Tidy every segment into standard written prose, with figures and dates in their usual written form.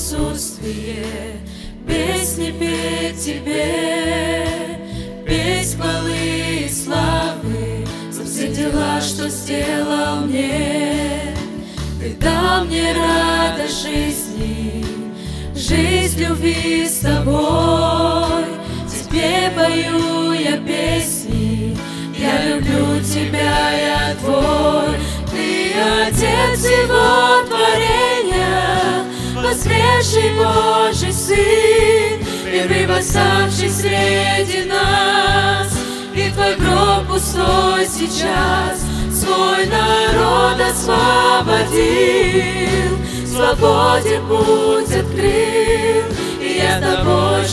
присутствие, песни петь Тебе, петь хвалы и славы за все дела, что сделал мне. Ты дал мне радость жизни, жизнь любви с Тобой. Тебе пою я песни, я люблю Тебя, я Твой. Ты Отец всего творения, воскресший Божий Сын, первый восставший среди нас. И Твой гроб пустой сейчас свой народ освободил, свободе путь открыл, и я Тобой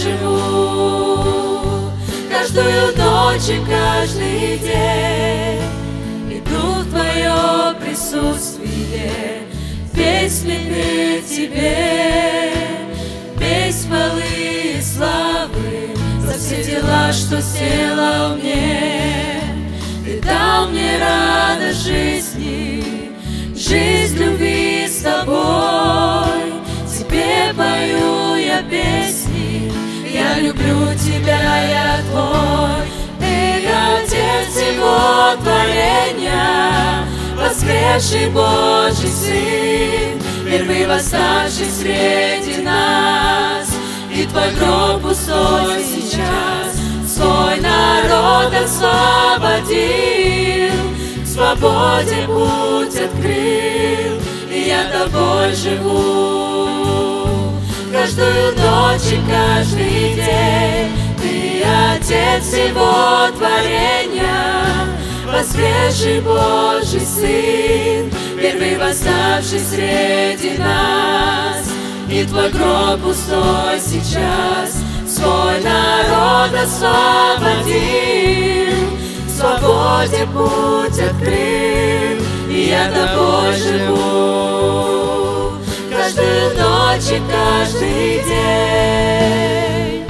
живу. Каждую ночь и каждый день иду в Твое присутствие, песни петь Тебе, петь хвалы и славы за все дела, что сделал мне. Ты дал мне радость жизни, жизнь любви с Тобой. Тебе пою я песни, я люблю Тебя, я Твой. Ты Отец всего творения, воскресший Божий Сын, первый восставший среди нас. И Твой гроб пустой сейчас свой народ освободил, к свободе путь открыл, и я Тобой живу. Каждую ночь и каждый день Ты Отец всего творения, воскресший Божий Сын, первый восставший среди нас. И Твой гроб пустой сейчас свой народ освободил, к свободе путь открыл, и я Тобой живу. Каждую ночь и каждый день.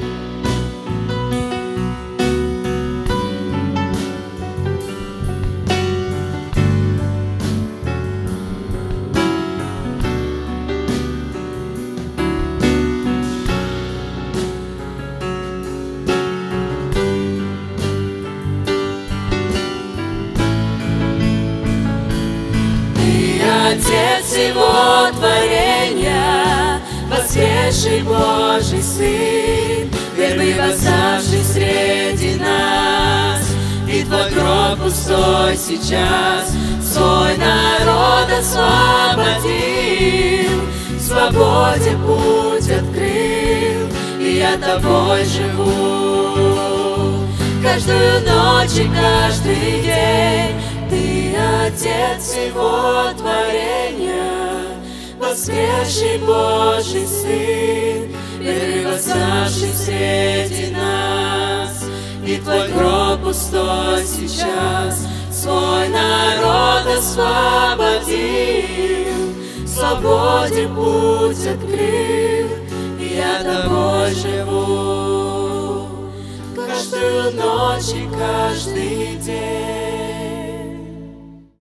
Отец всего творения, воскресший Божий Сын, первый восставший среди нас. И Твой гроб пустой сейчас свой народ освободил, к свободе путь открыл, и я Тобой живу. Каждую ночь и каждый день Ты Отец всего творения, воскресший Божий Сын, первый восставший среди нас. И Твой гроб пустой сейчас свой народ освободил, к свободе путь открыл, и я Тобой живу. Каждую ночь и каждый день